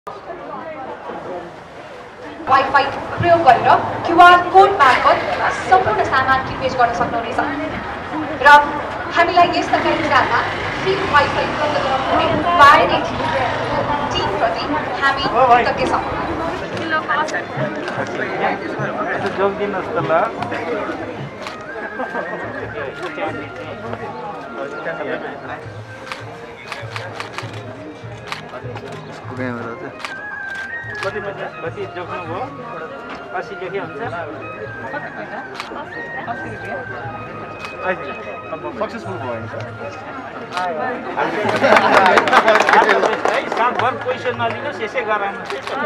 Wifi प्रयोग गरेर QR code मार्फत सम्पूर्ण सामान किनबेच गर्न सक्नुहुनेछ र हामीलाई यस तरकारीमा फ्री वाइफाई उपलब्ध गराउने वायरनेट टिमप्रति हामी कृतज्ञ छौँ। कति जोख्नुभयो 80 लेखे हुन्छ सक्सेसफुल भयो नि साथभर पैसा नलिनुहोस् यसै गराउनु।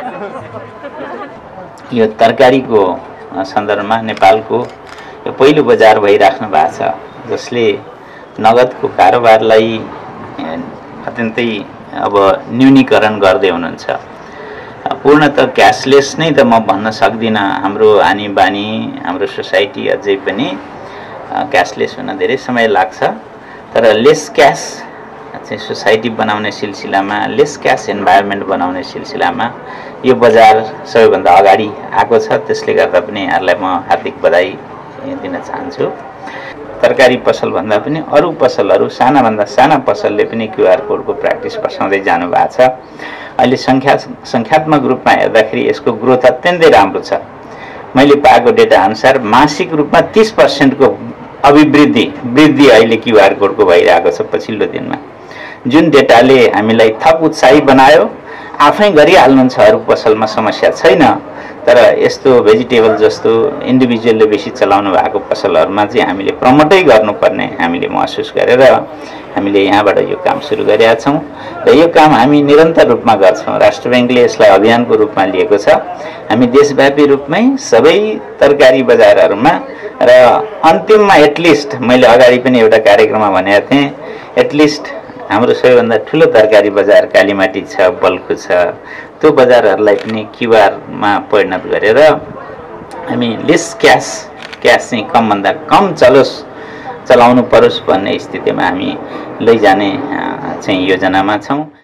यो तरकारीको सन्दर्भमा नेपालको यो पहिलो बजार भइराख्नु भएको छ जसले नगदको कारोबारलाई अत्यन्तै अब न्यूनीकरण गर्दै हुनुहुन्छ। पूर्णतः क्यासलेस नै त म भन्न सक्दिनँ। हाम्रो आनी बानी हाम्रो सोसाइटी अझै पनि क्यासलेस हुन धेरै समय लाग्छ, तर लेस क्यास चाहिँ सोसाइटी बनाउने सिलसिलामा, लेस क्यास इन्भाइरोमेन्ट बनाउने सिलसिलामा यो बजार सबैभन्दा अगाडि आएको छ। त्यसले गर्दा पनि यहाँहरूलाई म हार्दिक बधाई दिन चाहन्छु। तरकारी पसल भन्दा पनि अरू पसलहरू सानाभन्दा साना पसलले पनि क्यूआर कोडको प्र्याक्टिस बसाउँदै जानु भएको छ। अहिले संख्यात्मक रूपमा हेर्दाखेरि यसको ग्रोथ अत्यन्तै राम्रो छ। मैले पाएको डेटा अनुसार मासिक रूपमा 30% को वृद्धि अहिले क्यूआर कोडको भइरहेको छ पछिल्लो दिनमा, जुन डेटाले हामीलाई थप उत्साही बनायो। आफै गरिहाल्नुहुन्छ अरू पसलमा समस्या छैन, तर यस्तो भेजिटेबल जस्तो इन्डिभिजुअलले बेसी चलाउनु भएको पसलहरूमा चाहिँ हामीले प्रमोटै गर्नुपर्ने हामीले महसुस गरेर हामीले यहाँबाट यो काम सुरु गरेका छौँ र यो काम हामी निरन्तर रूपमा गर्छौँ। राष्ट्र बैंकले यसलाई अभियानको रूपमा लिएको छ। हामी देशव्यापी रूपमै सबै तरकारी बजारहरूमा र अन्तिममा एटलिस्ट मैले अगाडि पनि एउटा कार्यक्रममा भनेको थिएँ, एटलिस्ट हाम्रो सबैभन्दा ठुलो तरकारी बजार कालीमाटी छ, बल्खु छ, त्यो बजारहरूलाई पनि क्यूआरमा परिणत गरेर हामी लेस क्यास चाहिँ कमभन्दा कम चलाउनु परोस् भन्ने स्थितिमा हामी लैजाने चाहिँ योजनामा छौँ।